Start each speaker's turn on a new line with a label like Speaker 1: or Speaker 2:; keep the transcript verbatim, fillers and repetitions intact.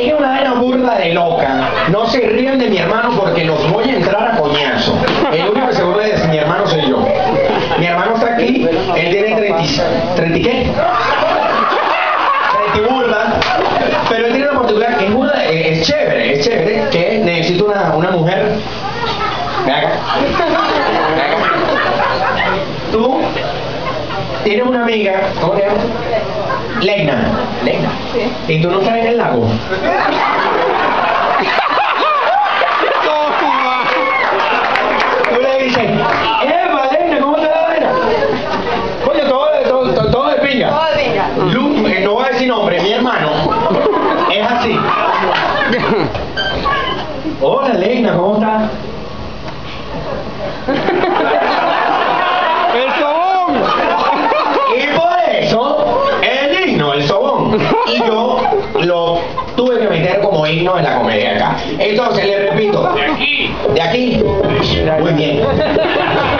Speaker 1: Es que una vaina burda de loca. No se rían de mi hermano porque los voy a entrar a coñazo. El único que se burla de mi hermano soy yo. Mi hermano está aquí, él tiene treinta, ¿treinta y qué? treinta y burda. Pero él tiene una particular que es burda, es chévere, es chévere, que necesita una, una mujer. Ven acá. Ven acá. Tú tienes una amiga, ¿cómo te llamas? Leina. Leina. Sí. ¿Y tú no estás en el lago? Tú le dices, ¡epa, Leina, ¿cómo te da Leina? Coño, todo, todo, todo, todo de pinga.
Speaker 2: Todo de pinga.
Speaker 1: Lu, eh, no voy a decir nombre, mi hermano es así. Hola, Leina, ¿cómo estás?
Speaker 3: ¡El sobón!
Speaker 1: Y por eso, el himno, el sobón. Y yo lo tuve que meter como himno en la comedia acá. Entonces le repito.
Speaker 4: De aquí.
Speaker 1: ¿De aquí? Muy bien.